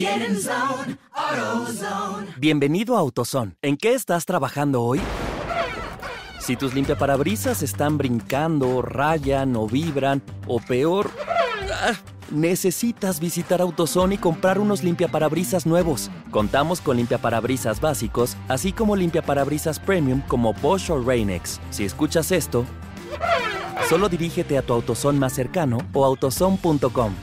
Bienvenido a AutoZone. ¿En qué estás trabajando hoy? Si tus limpiaparabrisas están brincando, rayan o vibran, o peor, necesitas visitar AutoZone y comprar unos limpiaparabrisas nuevos. Contamos con limpiaparabrisas básicos, así como limpiaparabrisas premium como Bosch o Rain-X. Si escuchas esto, solo dirígete a tu AutoZone más cercano o autozone.com.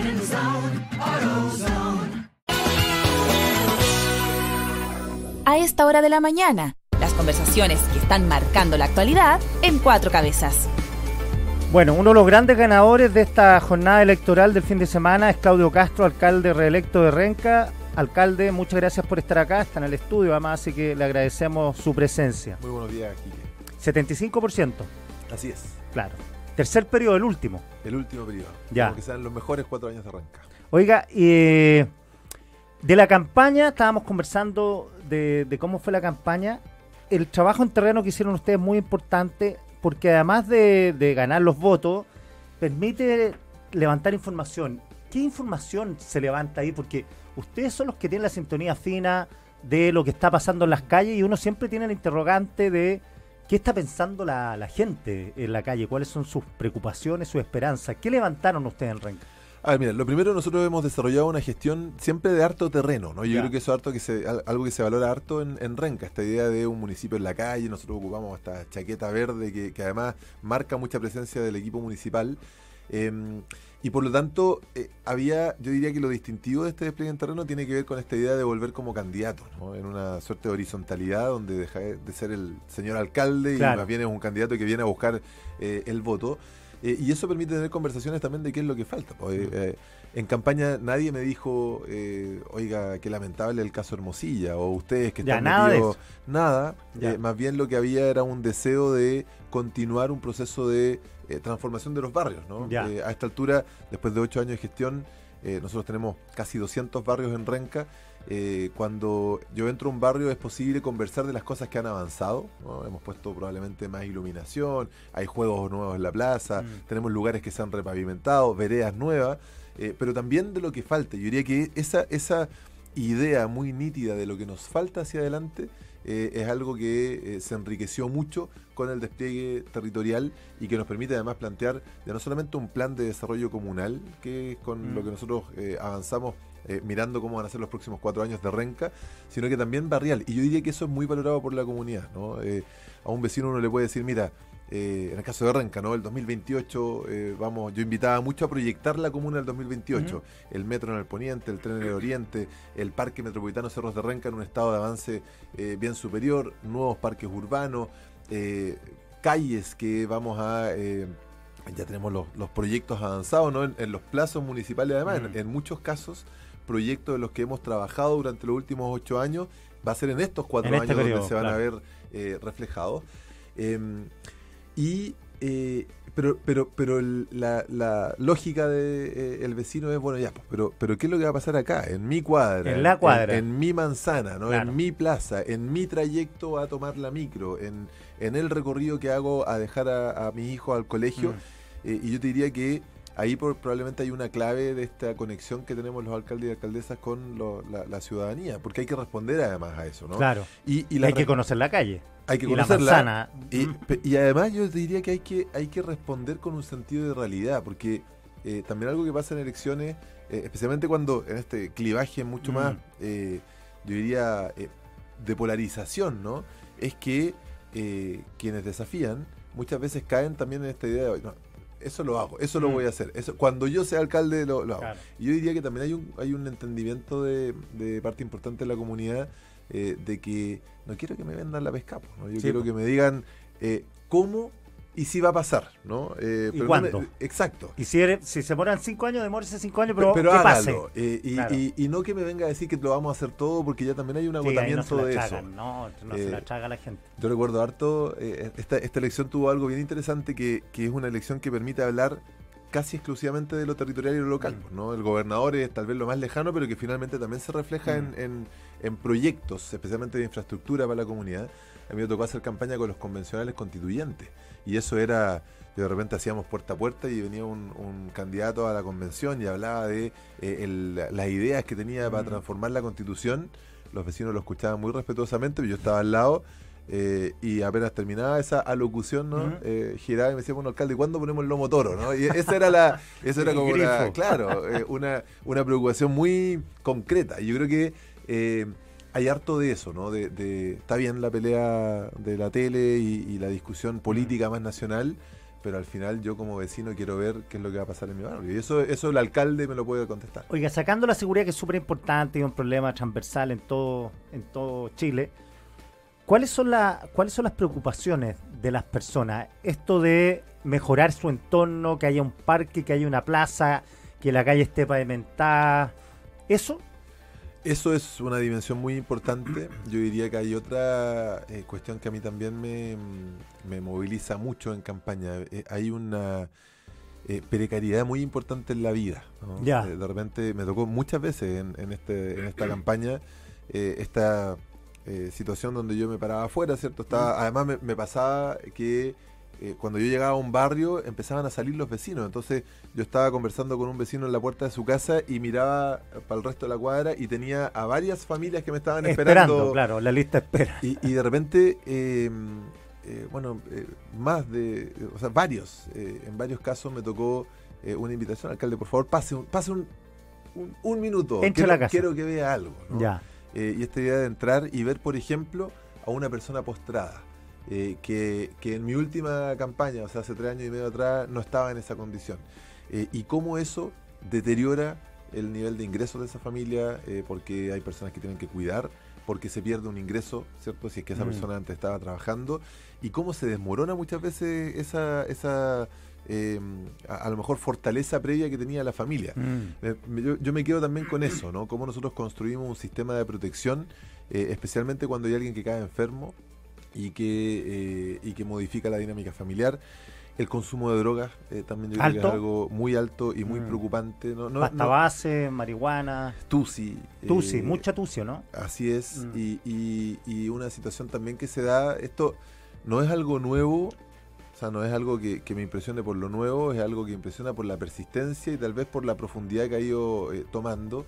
A esta hora de la mañana, las conversaciones que están marcando la actualidad en Cuatro Cabezas. Bueno, uno de los grandes ganadores de esta jornada electoral del fin de semana es Claudio Castro, alcalde reelecto de Renca. Alcalde, muchas gracias por estar acá, está en el estudio además, así que le agradecemos su presencia. Muy buenos días, Quique. 75%. Así es. Claro. Tercer periodo, el último. El último periodo. Ya. Como que sean los mejores 4 años de Renca. Oiga, de la campaña, estábamos conversando de cómo fue la campaña. El trabajo en terreno que hicieron ustedes es muy importante porque además de ganar los votos, permite levantar información. ¿Qué información se levanta ahí? Porque ustedes son los que tienen la sintonía fina de lo que está pasando en las calles y uno siempre tiene el interrogante de qué está pensando la gente en la calle, cuáles son sus preocupaciones, sus esperanzas. ¿Qué levantaron ustedes en Renca? A ver, mira, lo primero, nosotros hemos desarrollado una gestión siempre de harto terreno, ¿no? Yo creo que eso es algo que se valora harto en Renca, esta idea de un municipio en la calle. Nosotros ocupamos esta chaqueta verde que además marca mucha presencia del equipo municipal. Y por lo tanto, yo diría que lo distintivo de este despliegue en terreno tiene que ver con esta idea de volver como candidatos, ¿no? En una suerte de horizontalidad donde deja de ser el señor alcalde, claro, y más bien es un candidato que viene a buscar el voto. Y eso permite tener conversaciones también de qué es lo que falta. En campaña nadie me dijo, oiga, qué lamentable el caso Hermosilla, o ustedes que están metidos. Nada. Más bien lo que había era un deseo de continuar un proceso de transformación de los barrios, ¿no? A esta altura, después de 8 años de gestión, nosotros tenemos casi 200 barrios en Renca. Cuando yo entro a un barrio es posible conversar de las cosas que han avanzado, ¿no? Hemos puesto probablemente más iluminación, hay juegos nuevos en la plaza, tenemos lugares que se han repavimentado, veredas nuevas, pero también de lo que falta. Yo diría que esa idea muy nítida de lo que nos falta hacia adelante es algo que se enriqueció mucho con el despliegue territorial y que nos permite además plantear ya no solamente un plan de desarrollo comunal, que es con lo que nosotros avanzamos mirando cómo van a ser los próximos 4 años de Renca, sino que también barrial. Y yo diría que eso es muy valorado por la comunidad, ¿no? A un vecino uno le puede decir, mira, en el caso de Renca, ¿no? El 2028, yo invitaba mucho a proyectar la comuna del 2028. El metro en el poniente, el tren en el oriente, el parque metropolitano Cerros de Renca en un estado de avance bien superior, nuevos parques urbanos, calles que vamos a... ya tenemos los proyectos avanzados, ¿no? En los plazos municipales, además, en muchos casos, proyectos de los que hemos trabajado durante los últimos 8 años, va a ser en estos 4 años periodo, donde se van a ver reflejados. Pero la lógica de el vecino es, bueno, ya, pero ¿qué es lo que va a pasar acá? En mi cuadra. En la cuadra. En mi manzana, ¿no? Claro. En mi plaza, en mi trayecto a tomar la micro, en el recorrido que hago a dejar a mi hijo al colegio. Y yo te diría que ahí probablemente hay una clave de esta conexión que tenemos los alcaldes y alcaldesas con la ciudadanía, porque hay que responder además a eso, ¿no? Claro. Y hay que conocer la calle. Hay que conocerla. Y además yo te diría que hay que responder con un sentido de realidad, porque también algo que pasa en elecciones, especialmente cuando en este clivaje mucho más, yo diría, de polarización, ¿no? Es que quienes desafían muchas veces caen también en esta idea de, no, eso lo hago, eso lo voy a hacer, eso cuando yo sea alcalde lo hago. Claro. Y yo diría que también hay un entendimiento de parte importante de la comunidad, de que no quiero que me vendan la pesca, ¿no? Yo quiero que me digan cómo y si va a pasar, ¿no? ¿Y cuándo? Exacto. Y si se demoran 5 años, demórese 5 años, pero que hágalo. pase. Claro. Y no que me venga a decir que lo vamos a hacer todo, porque ya también hay un agotamiento de eso. No se la traga la gente. Yo recuerdo harto, esta elección tuvo algo bien interesante, que es una elección que permite hablar casi exclusivamente de lo territorial y lo local, ¿no? El gobernador es tal vez lo más lejano, pero que finalmente también se refleja en proyectos, especialmente de infraestructura para la comunidad. A mí me tocó hacer campaña con los convencionales constituyentes, y eso era, de repente hacíamos puerta a puerta y venía un candidato a la convención y hablaba de las ideas que tenía para transformar la Constitución. Los vecinos lo escuchaban muy respetuosamente, pero yo estaba al lado. Y apenas terminaba esa alocución, ¿no? Giraba y me decía, bueno, alcalde, ¿cuándo ponemos el lomo toro? ¿No? Y esa era como una preocupación muy concreta. Y yo creo que hay harto de eso, ¿no? Está bien la pelea de la tele y la discusión política más nacional, pero al final yo como vecino quiero ver qué es lo que va a pasar en mi barrio. Y eso el alcalde me lo puede contestar. Oiga, sacando la seguridad, que es súper importante y un problema transversal en todo Chile, ¿cuáles son las preocupaciones de las personas? Esto de mejorar su entorno, que haya un parque, que haya una plaza, que la calle esté pavimentada, ¿eso? Eso es una dimensión muy importante. Yo diría que hay otra cuestión que a mí también me moviliza mucho en campaña. Hay una precariedad muy importante en la vida, ¿no? Ya. De repente me tocó muchas veces en esta campaña esta situación donde yo me paraba afuera, ¿cierto? Además me pasaba que cuando yo llegaba a un barrio empezaban a salir los vecinos, entonces yo estaba conversando con un vecino en la puerta de su casa y miraba para el resto de la cuadra y tenía a varias familias que me estaban esperando. Claro, la lista espera. Y de repente, en varios casos me tocó una invitación, alcalde, por favor, pase un minuto. Entre a la casa. Quiero que vea algo, ¿no? Ya. Y esta idea de entrar y ver, por ejemplo, a una persona postrada, que en mi última campaña, o sea, hace 3 años y medio atrás, no estaba en esa condición. Y cómo eso deteriora el nivel de ingresos de esa familia, porque hay personas que tienen que cuidar, porque se pierde un ingreso, ¿cierto? Si es que esa persona antes estaba trabajando, y cómo se desmorona muchas veces esa a lo mejor fortaleza previa que tenía la familia. Yo me quedo también con eso, ¿no? Cómo nosotros construimos un sistema de protección, especialmente cuando hay alguien que cae enfermo y que modifica la dinámica familiar. El consumo de drogas también yo creo que es algo muy alto y muy preocupante. Pasta base, marihuana. Tusi, mucha tusi, ¿no? Así es. Y una situación también que se da, esto no es algo nuevo. O sea, no es algo que me impresione por lo nuevo, es algo que impresiona por la persistencia y tal vez por la profundidad que ha ido tomando.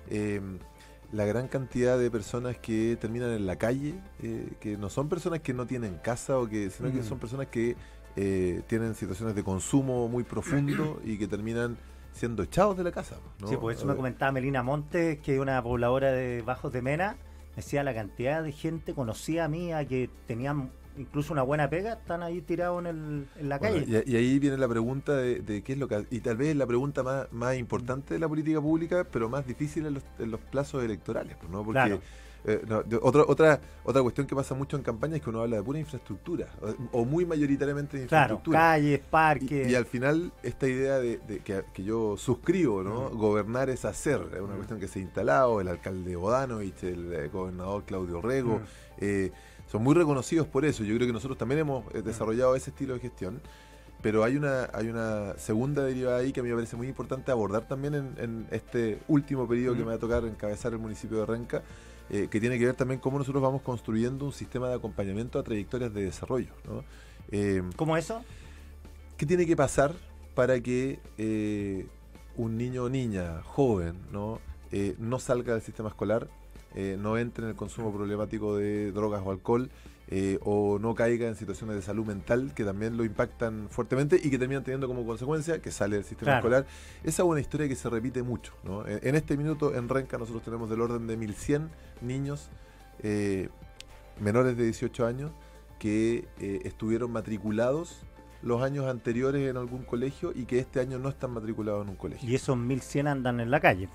La gran cantidad de personas que terminan en la calle, que no son personas que no tienen casa, sino que son personas que tienen situaciones de consumo muy profundo y que terminan siendo echados de la casa, ¿no? Sí, pues eso me comentaba Melina Montes, que es una pobladora de Bajos de Mena. Me decía la cantidad de gente conocida mía que tenían incluso una buena pega, están ahí tirados en la calle. Y ahí viene la pregunta de qué es lo que... Y tal vez la pregunta más importante de la política pública, pero más difícil en los plazos electorales, ¿no? Porque otra cuestión que pasa mucho en campaña es que uno habla de pura infraestructura, o muy mayoritariamente de infraestructura. Claro, calles, parques. Y al final esta idea de que yo suscribo, ¿no? Gobernar es hacer, es una cuestión que se ha instalado, el alcalde Bodanovich, el gobernador Claudio Rego, son muy reconocidos por eso. Yo creo que nosotros también hemos desarrollado ese estilo de gestión, pero hay una segunda derivada ahí que a mí me parece muy importante abordar también en este último periodo que me va a tocar encabezar el municipio de Renca, que tiene que ver también cómo nosotros vamos construyendo un sistema de acompañamiento a trayectorias de desarrollo, ¿no? ¿Cómo eso? ¿Qué tiene que pasar para que un niño o niña joven no salga del sistema escolar, no entre en el consumo problemático de drogas o alcohol, o no caiga en situaciones de salud mental que también lo impactan fuertemente y que terminan teniendo como consecuencia que sale del sistema escolar? Esa es una historia que se repite mucho, ¿no? En este minuto en Renca nosotros tenemos del orden de 1.100 niños menores de 18 años que estuvieron matriculados los años anteriores en algún colegio y que este año no están matriculados en un colegio. Y esos 1.100 andan en la calle.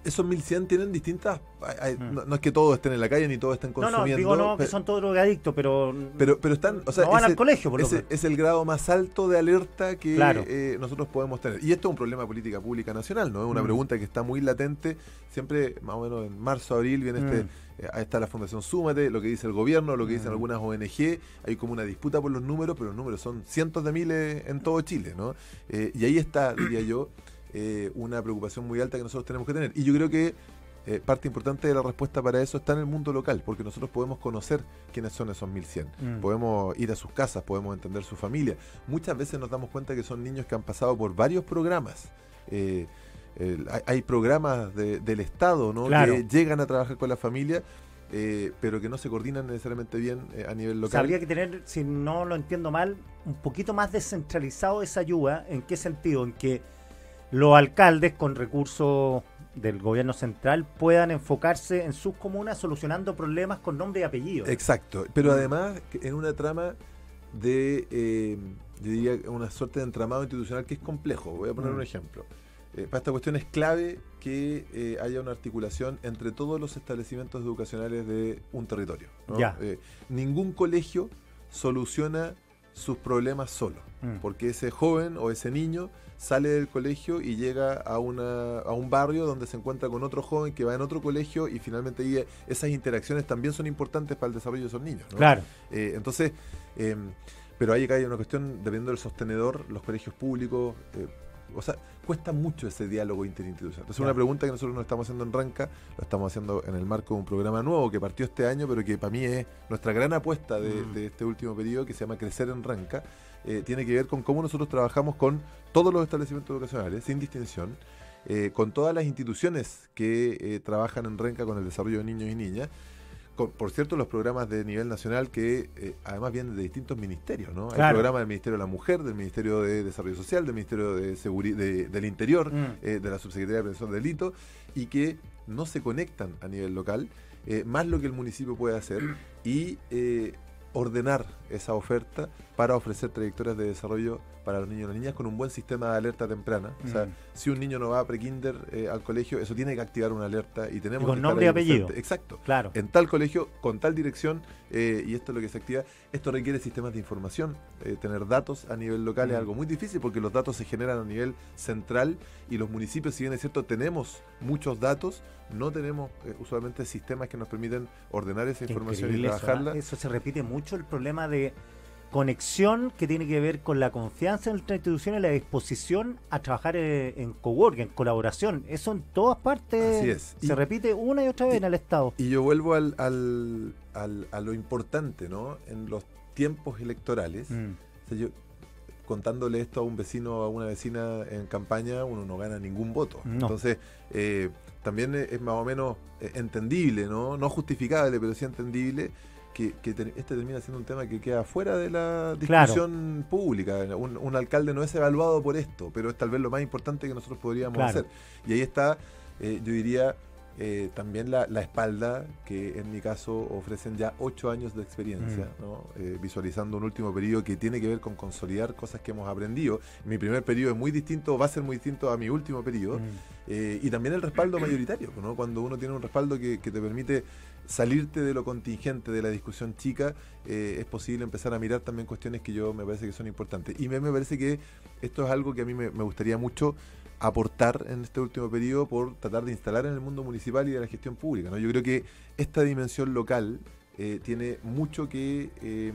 esos 1100 tienen distintas... no es que todos estén en la calle ni todos estén consumiendo. No, que son todos drogadictos, pero están... O sea, no van al colegio, por lo menos. Es el grado más alto de alerta que claro. Nosotros podemos tener. Y esto es un problema de política pública nacional, ¿no? Es una pregunta que está muy latente. Siempre, más o menos en marzo, abril, viene ahí está la Fundación Súmate, lo que dice el gobierno, lo que dicen algunas ONG. Hay como una disputa por los números, pero los números son cientos de miles en todo Chile, ¿no? Y ahí está, diría yo, una preocupación muy alta que nosotros tenemos que tener. Y yo creo que parte importante de la respuesta para eso está en el mundo local, porque nosotros podemos conocer quiénes son esos 1100. Podemos ir a sus casas, podemos entender su familia. Muchas veces nos damos cuenta que son niños que han pasado por varios programas. Hay programas del Estado, ¿no? Claro. Que llegan a trabajar con la familia, pero que no se coordinan necesariamente bien a nivel local. Habría que tener, si no lo entiendo mal, un poquito más descentralizado esa ayuda. ¿En qué sentido? En que los alcaldes con recursos del gobierno central puedan enfocarse en sus comunas solucionando problemas con nombre y apellido. Exacto, pero además en una trama de, yo diría, una suerte de entramado institucional que es complejo. Voy a poner un ejemplo. Para esta cuestión es clave que haya una articulación entre todos los establecimientos educacionales de un territorio, ¿no? Ningún colegio soluciona sus problemas solo, porque ese joven o ese niño sale del colegio y llega a un barrio donde se encuentra con otro joven que va en otro colegio, y finalmente ahí esas interacciones también son importantes para el desarrollo de esos niños, ¿no? Claro. Entonces, pero ahí hay una cuestión, dependiendo del sostenedor, los colegios públicos, o sea, cuesta mucho ese diálogo interinstitucional. Entonces, una pregunta que nosotros nos estamos haciendo en Renca, lo estamos haciendo en el marco de un programa nuevo que partió este año, pero que para mí es nuestra gran apuesta de este último periodo, que se llama Crecer en Renca. Tiene que ver con cómo nosotros trabajamos con todos los establecimientos educacionales, sin distinción, con todas las instituciones que trabajan en Renca con el desarrollo de niños y niñas. Por cierto, los programas de nivel nacional que además vienen de distintos ministerios, ¿no? Claro. Hay programas del Ministerio de la Mujer, del Ministerio de Desarrollo Social, del Ministerio de del Interior, de la Subsecretaría de Prevención del Delito, y que no se conectan a nivel local, más lo que el municipio puede hacer y ordenar esa oferta para ofrecer trayectorias de desarrollo para los niños y las niñas con un buen sistema de alerta temprana. O sea, si un niño no va a prekinder al colegio, eso tiene que activar una alerta y tenemos con que nombre y apellido. Exacto. Claro. En tal colegio, con tal dirección, y esto es lo que se activa. Esto requiere sistemas de información, tener datos a nivel local es algo muy difícil porque los datos se generan a nivel central y los municipios, si bien es cierto, tenemos muchos datos, no tenemos usualmente sistemas que nos permiten ordenar esa información y trabajarla. Eso se repite mucho, el problema de conexión que tiene que ver con la confianza en nuestra institución y la disposición a trabajar en coworking, en colaboración. Eso en todas partes. Así es. Se repite una y otra vez en el Estado. Y yo vuelvo a lo importante, ¿no? En los tiempos electorales, o sea, yo contándole esto a un vecino o a una vecina en campaña, uno no gana ningún voto. No. Entonces, también es más o menos entendible, ¿no? No justificable, pero sí entendible que este termina siendo un tema que queda fuera de la discusión pública. Un alcalde no es evaluado por esto, pero es tal vez lo más importante que nosotros podríamos hacer. Y ahí está, yo diría, también la espalda que en mi caso ofrecen ya 8 años de experiencia, ¿no? Visualizando un último periodo que tiene que ver con consolidar cosas que hemos aprendido. Mi primer periodo es muy distinto, va a ser muy distinto a mi último periodo, y también el respaldo mayoritario, ¿no? Cuando uno tiene un respaldo que te permite salirte de lo contingente, de la discusión chica, es posible empezar a mirar también cuestiones que me parece que son importantes. Y me parece que esto es algo que a mí me gustaría mucho aportar en este último periodo por tratar de instalar en el mundo municipal y de la gestión pública, ¿no? Yo creo que esta dimensión local tiene mucho que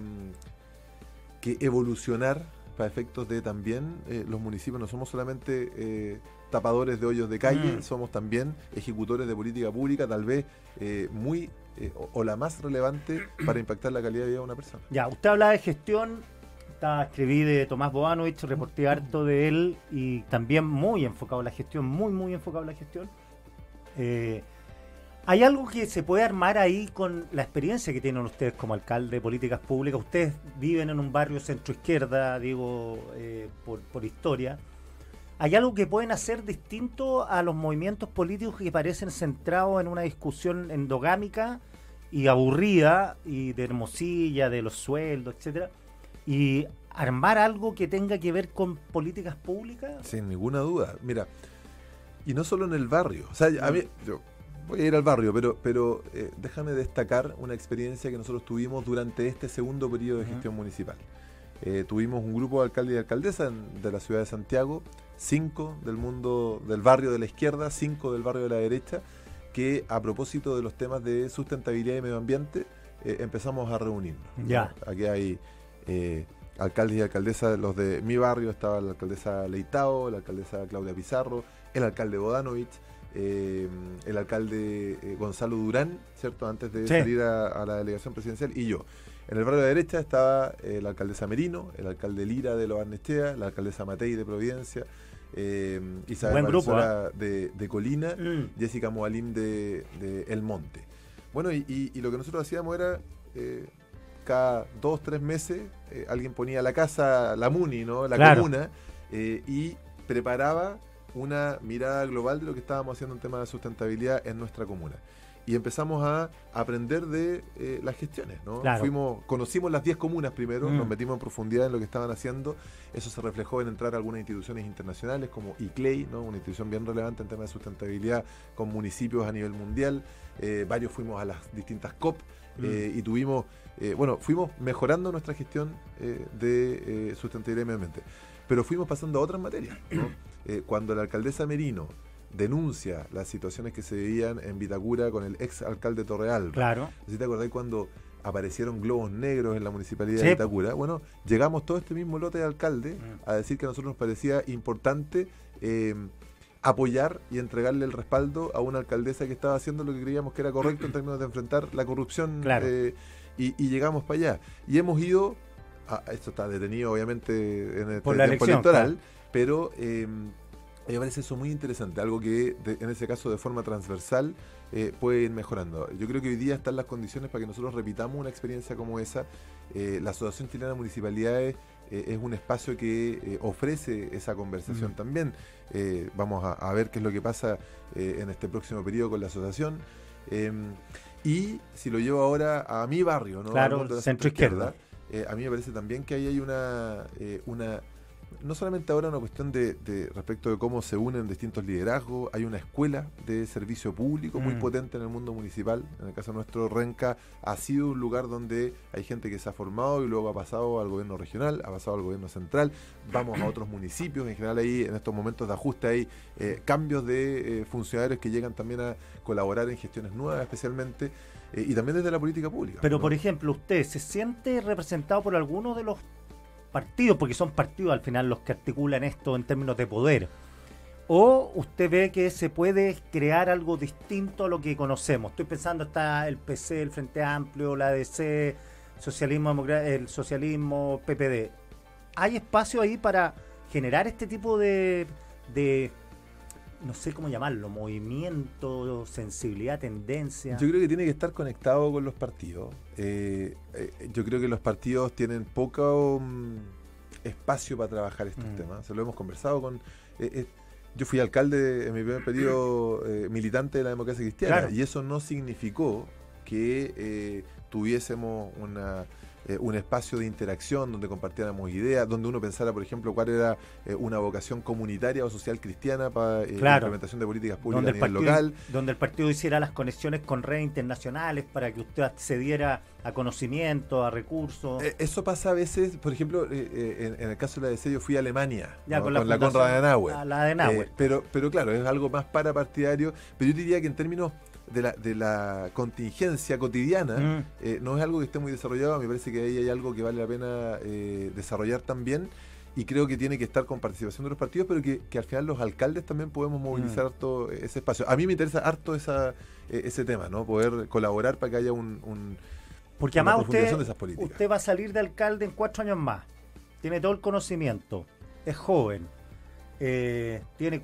evolucionar para efectos de también los municipios no somos solamente tapadores de hoyos de calle, somos también ejecutores de política pública, tal vez muy o la más relevante para impactar la calidad de vida de una persona. Ya, usted hablaba de gestión. Escribí de Tomás Boanovich, reporté harto de él y también muy enfocado en la gestión, muy enfocado en la gestión. ¿Hay algo que se puede armar ahí con la experiencia que tienen ustedes como alcalde de políticas públicas? Ustedes viven en un barrio centro-izquierda, digo, por historia. ¿Hay algo que pueden hacer distinto a los movimientos políticos que parecen centrados en una discusión endogámica y aburrida y de Hermosilla, de los sueldos, etcétera? Y armar algo que tenga que ver con políticas públicas? Sin ninguna duda. Mira, Y no solo en el barrio. O sea, a mí, yo voy a ir al barrio, pero déjame destacar una experiencia que nosotros tuvimos durante este segundo periodo de gestión municipal. Tuvimos un grupo de alcaldes y alcaldesas de la ciudad de Santiago, 5 del barrio de la izquierda, 5 del barrio de la derecha, que a propósito de los temas de sustentabilidad y medio ambiente empezamos a reunirnos. Ya. ¿No? Aquí hay alcaldes y alcaldesas, los de mi barrio, estaba la alcaldesa Leitao, la alcaldesa Claudia Pizarro, el alcalde Bodanovich, el alcalde Gonzalo Durán, ¿cierto? Antes de salir a la delegación presidencial, y yo. En el barrio de la derecha estaba la alcaldesa Merino, el alcalde Lira de Lo Barnechea, la alcaldesa Matei de Providencia, Isabel Valenzuela de Colina, Jessica Moalim de El Monte. Bueno, y lo que nosotros hacíamos era, cada 2-3 meses, alguien ponía la casa, la MUNI, ¿no? La comuna, y preparaba una mirada global de lo que estábamos haciendo en temas de sustentabilidad en nuestra comuna. Y empezamos a aprender de las gestiones, ¿no? Claro. Conocimos las 10 comunas primero, nos metimos en profundidad en lo que estaban haciendo. Eso se reflejó en entrar a algunas instituciones internacionales como ICLEI, ¿no? Una institución bien relevante en temas de sustentabilidad con municipios a nivel mundial. Varios fuimos a las distintas COP y tuvimos, fuimos mejorando nuestra gestión de sustentabilidad y medio ambiente. Pero fuimos pasando a otras materias, ¿no? Cuando la alcaldesa Merino denuncia las situaciones que se veían en Vitacura con el ex alcalde Torrealba. Claro. ¿Sí te acordás cuando aparecieron globos negros en la municipalidad de Vitacura? Bueno, llegamos todo este mismo lote de alcalde a decir que a nosotros nos parecía importante apoyar y entregarle el respaldo a una alcaldesa que estaba haciendo lo que creíamos que era correcto en términos de enfrentar la corrupción. Claro. Y llegamos para allá. Y hemos ido, esto está detenido obviamente en el por la tiempo elección, electoral, pero me parece eso muy interesante, algo que en ese caso de forma transversal puede ir mejorando. Yo creo que hoy día están las condiciones para que nosotros repitamos una experiencia como esa. La Asociación Chilena de Municipalidades es un espacio que ofrece esa conversación también. Vamos a ver qué es lo que pasa en este próximo periodo con la asociación. Y si lo llevo ahora a mi barrio, ¿no? Claro, al mundo de la centro izquierda. A mí me parece también que ahí hay una no solamente ahora una cuestión de respecto de cómo se unen distintos liderazgos, hay una escuela de servicio público muy potente en el mundo municipal. En el caso nuestro, Renca ha sido un lugar donde hay gente que se ha formado y luego ha pasado al gobierno regional, ha pasado al gobierno central, vamos a otros municipios, en general ahí en estos momentos de ajuste hay cambios de funcionarios que llegan también a colaborar en gestiones nuevas especialmente, y también desde la política pública. Pero ¿no? por ejemplo, ¿usted se siente representado por alguno de los partidos, porque son partidos al final los que articulan esto en términos de poder, o usted ve que se puede crear algo distinto a lo que conocemos? Estoy pensando, está el PC, el Frente Amplio, la ADC, el socialismo, PPD. ¿Hay espacio ahí para generar este tipo de no sé cómo llamarlo, movimiento, sensibilidad, tendencia? Yo creo que tiene que estar conectado con los partidos. Yo creo que los partidos tienen poco espacio para trabajar estos temas. Se lo hemos conversado con... yo fui alcalde en mi primer periodo militante de la democracia cristiana, y eso no significó que tuviésemos un espacio de interacción donde compartiéramos ideas, donde uno pensara, por ejemplo, cuál era una vocación comunitaria o social cristiana para la implementación de políticas públicas a nivel local. Donde el partido hiciera las conexiones con redes internacionales para que usted accediera a conocimiento, a recursos. Eso pasa a veces, por ejemplo, en el caso de la DC yo fui a Alemania, ya, ¿no? con la Konrad Adenauer. La Adenauer. Pero claro, es algo más parapartidario, pero yo diría que en términos de la contingencia cotidiana, no es algo que esté muy desarrollado. Me parece que ahí hay algo que vale la pena desarrollar también, y creo que tiene que estar con participación de los partidos, pero que al final los alcaldes también podemos movilizar harto ese espacio. A mí me interesa harto ese tema, ¿no? Poder colaborar para que haya porque además usted va a salir de alcalde en 4 años más, tiene todo el conocimiento, es joven, tiene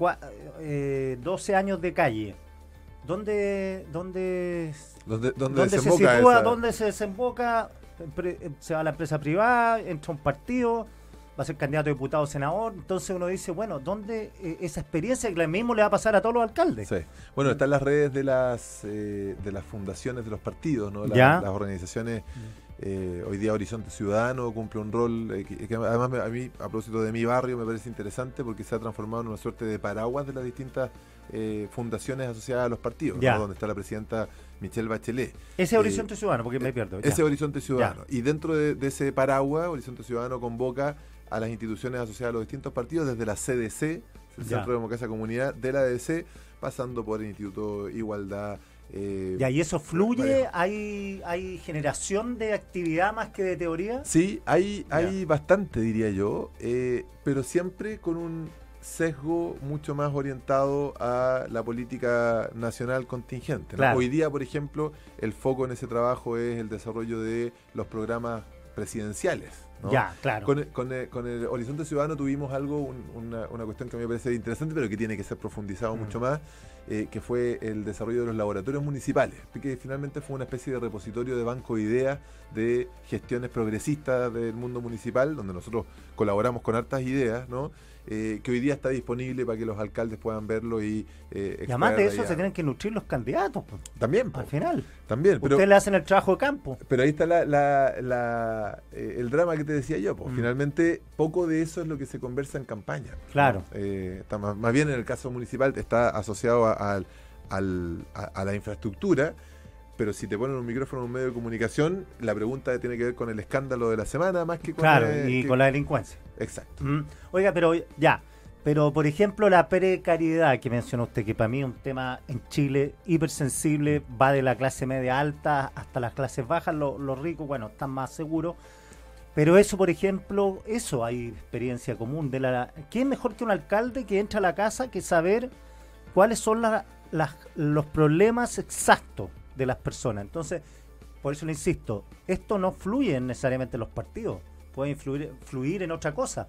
12 años de calle. ¿Dónde se sitúa? ¿Dónde se desemboca? Se va a la empresa privada, entra a un partido, va a ser candidato a diputado o senador. Entonces uno dice, bueno, ¿dónde esa experiencia que mismo le va a pasar a todos los alcaldes? Sí. Bueno, están las redes de las fundaciones de los partidos, ¿no? Las organizaciones. Hoy día Horizonte Ciudadano cumple un rol que además a mí, a propósito de mi barrio, me parece interesante porque se ha transformado en una suerte de paraguas de las distintas fundaciones asociadas a los partidos, ¿no? Donde está la presidenta Michelle Bachelet. Ese Horizonte Ciudadano, porque me pierdo. Ese Horizonte Ciudadano. Y dentro de ese paraguas, Horizonte Ciudadano convoca a las instituciones asociadas a los distintos partidos, desde la CDC, el Centro de Democracia Comunidad, de la ADC, pasando por el Instituto Igualdad. ¿Y eso fluye? ¿Hay generación de actividad más que de teoría? Sí, hay bastante, diría yo, pero siempre con un sesgo mucho más orientado a la política nacional contingente, ¿no? Claro. Hoy día, por ejemplo, el foco en ese trabajo es el desarrollo de los programas presidenciales, ¿no? Ya, claro. Con el Horizonte Ciudadano tuvimos una cuestión que a mí me parece interesante, pero que tiene que ser profundizado mucho más, que fue el desarrollo de los laboratorios municipales, que finalmente fue una especie de repositorio de banco de ideas de gestiones progresistas del mundo municipal, donde nosotros colaboramos con hartas ideas, ¿no? Que hoy día está disponible para que los alcaldes puedan verlo y además de eso se tienen que nutrir los candidatos, pues. También, al final. También. Ustedes le hacen el trabajo de campo. Pero ahí está el drama que te decía yo, pues. Finalmente, poco de eso es lo que se conversa en campaña. Claro. ¿No? Está más bien en el caso municipal está asociado a la infraestructura. Pero si te ponen un micrófono en un medio de comunicación, la pregunta tiene que ver con el escándalo de la semana más que con con la delincuencia. Exacto. Oiga, pero por ejemplo la precariedad que mencionó usted, que para mí es un tema en Chile hipersensible, va de la clase media alta hasta las clases bajas, los ricos, bueno, están más seguros. Pero eso, por ejemplo, hay experiencia común. ¿Qué es mejor que un alcalde que entra a la casa que saber cuáles son los problemas exactos de las personas? Entonces, por eso le insisto, esto no fluye necesariamente en los partidos, puede fluir en otra cosa.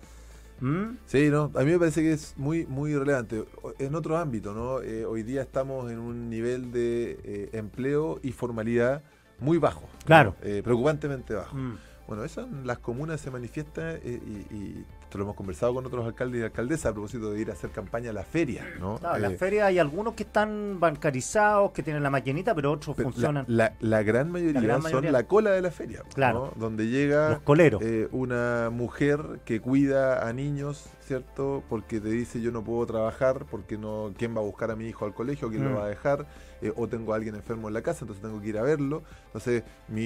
Sí, no, a mí me parece que es muy, muy relevante. En otro ámbito, ¿no? Hoy día estamos en un nivel de empleo y formalidad muy bajo. Claro. ¿No? Preocupantemente bajo. Bueno, eso en las comunas se manifiesta y esto lo hemos conversado con otros alcaldes y alcaldesas a propósito de ir a hacer campaña a la feria, ¿no? Claro, la feria hay algunos que están bancarizados, que tienen la maquinita, pero otros funcionan. La gran mayoría son la cola de la feria, claro, ¿no? Donde llega los coleros. Una mujer que cuida a niños, ¿cierto? Porque te dice yo no puedo trabajar, porque no, ¿quién va a buscar a mi hijo al colegio? ¿Quién lo va a dejar? O tengo a alguien enfermo en la casa, entonces tengo que ir a verlo. Entonces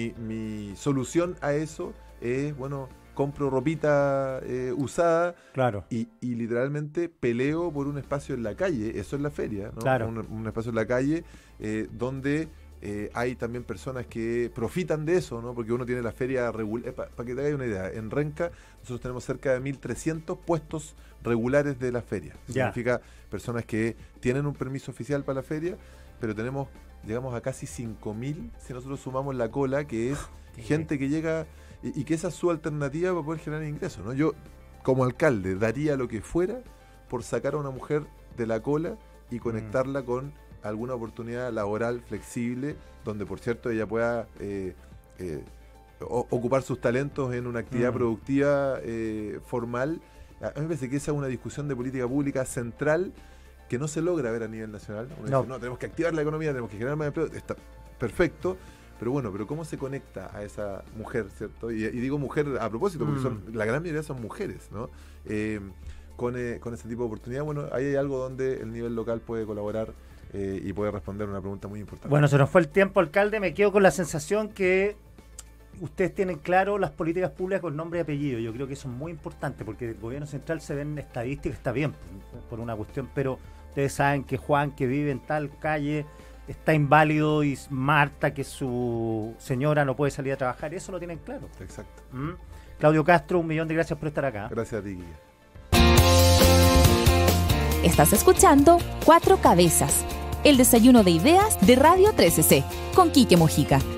mi solución a eso es, bueno, compro ropita usada, claro, y literalmente peleo por un espacio en la calle, eso es la feria, ¿no? Claro. Un espacio en la calle donde hay también personas que profitan de eso, ¿no? Porque uno tiene la feria regular, para que te hagas una idea, en Renca nosotros tenemos cerca de 1.300 puestos regulares de la feria. Significa personas que tienen un permiso oficial para la feria, pero llegamos a casi 5.000 si nosotros sumamos la cola, que es gente que llega y que esa es su alternativa para poder generar ingresos, ¿no? Yo, como alcalde, daría lo que fuera por sacar a una mujer de la cola y conectarla con alguna oportunidad laboral flexible, donde, por cierto, ella pueda ocupar sus talentos en una actividad productiva formal. A mí me parece que esa es una discusión de política pública central que no se logra ver a nivel nacional. Uno dice, no, tenemos que activar la economía, tenemos que generar más empleo, está perfecto, pero bueno, pero ¿cómo se conecta a esa mujer, cierto? Y digo mujer a propósito, porque la gran mayoría son mujeres, ¿no? Con ese tipo de oportunidad, bueno, ahí hay algo donde el nivel local puede colaborar y puede responder una pregunta muy importante. Bueno, se nos fue el tiempo, alcalde, me quedo con la sensación que ustedes tienen claro las políticas públicas con nombre y apellido. Yo creo que eso es muy importante, porque el gobierno central se ven estadísticas, está bien, por una cuestión, pero ustedes saben que Juan, que vive en tal calle, está inválido, y Marta, que su señora no puede salir a trabajar, eso lo tienen claro. Exacto. Claudio Castro, 1.000.000 de gracias por estar acá. Gracias a ti, Guilla. Estás escuchando Cuatro Cabezas, el desayuno de ideas de Radio 13C, con Quique Mojica.